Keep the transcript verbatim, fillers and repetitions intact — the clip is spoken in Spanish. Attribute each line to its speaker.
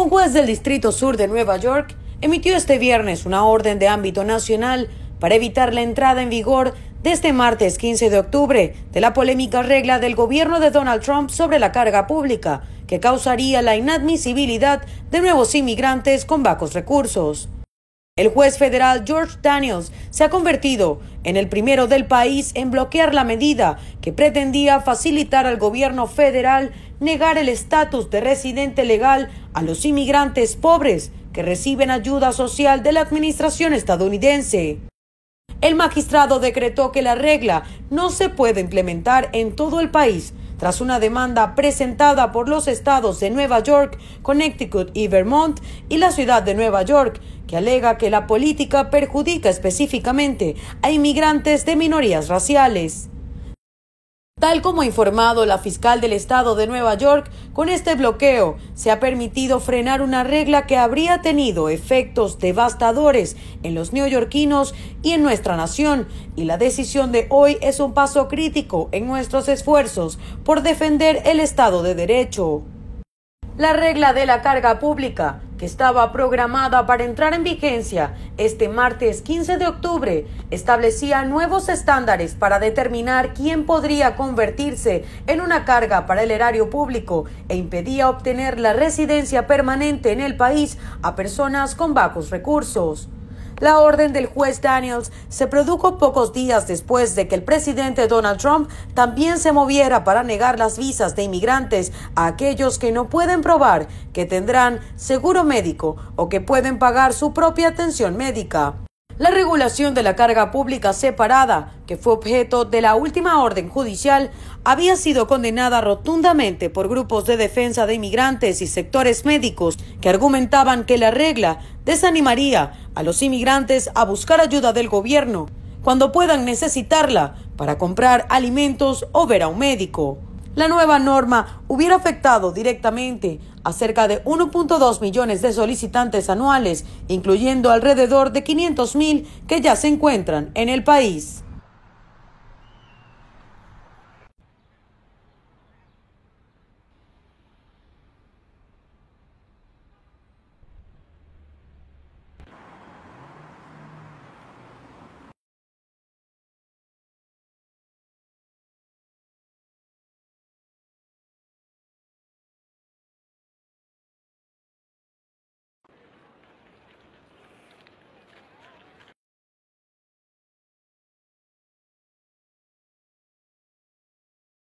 Speaker 1: Un juez del Distrito Sur de Nueva York emitió este viernes una orden de ámbito nacional para evitar la entrada en vigor de este martes quince de octubre de la polémica regla del gobierno de Donald Trump sobre la carga pública, que causaría la inadmisibilidad de nuevos inmigrantes con bajos recursos. El juez federal George Daniels se ha convertido en el primero del país en bloquear la medida que pretendía facilitar al gobierno federal negar el estatus de residente legal a los inmigrantes pobres que reciben ayuda social de la administración estadounidense. El magistrado decretó que la regla no se puede implementar en todo el país tras una demanda presentada por los estados de Nueva York, Connecticut y Vermont y la ciudad de Nueva York, que alega que la política perjudica específicamente a inmigrantes de minorías raciales. Tal como ha informado la fiscal del estado de Nueva York, con este bloqueo se ha permitido frenar una regla que habría tenido efectos devastadores en los neoyorquinos y en nuestra nación, y la decisión de hoy es un paso crítico en nuestros esfuerzos por defender el Estado de Derecho. La regla de la carga pública, que estaba programada para entrar en vigencia este martes quince de octubre, establecía nuevos estándares para determinar quién podría convertirse en una carga para el erario público e impedía obtener la residencia permanente en el país a personas con bajos recursos. La orden del juez Daniels se produjo pocos días después de que el presidente Donald Trump también se moviera para negar las visas de inmigrantes a aquellos que no pueden probar que tendrán seguro médico o que pueden pagar su propia atención médica. La regulación de la carga pública separada, que fue objeto de la última orden judicial, había sido condenada rotundamente por grupos de defensa de inmigrantes y sectores médicos que argumentaban que la regla desanimaría a los inmigrantes a buscar ayuda del gobierno cuando puedan necesitarla para comprar alimentos o ver a un médico. La nueva norma hubiera afectado directamente a cerca de uno punto dos millones de solicitantes anuales, incluyendo alrededor de quinientos mil que ya se encuentran en el país.